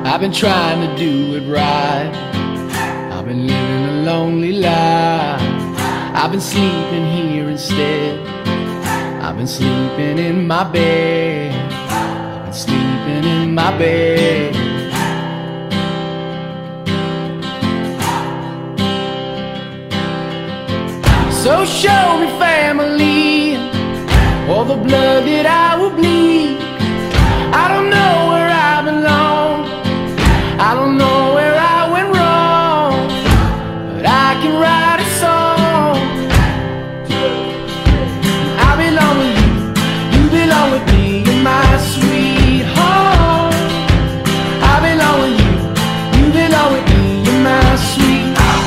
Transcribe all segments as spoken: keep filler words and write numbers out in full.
I've been trying to do it right. I've been living a lonely life. I've been sleeping here instead. I've been sleeping in my bed. I've been sleeping in my bed. So show me family, all the blood that I will bleed. I don't know where I belong, I don't know where I went wrong, but I can write a song. I belong with you, you belong with me, you're my sweet home. I belong with you, you belong with me, you're my sweet home.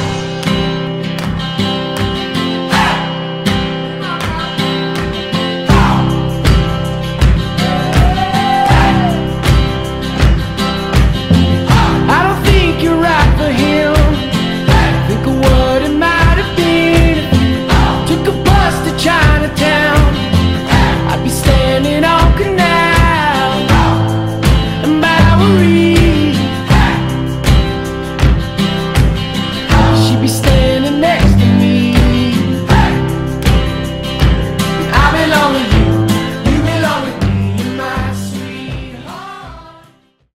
Be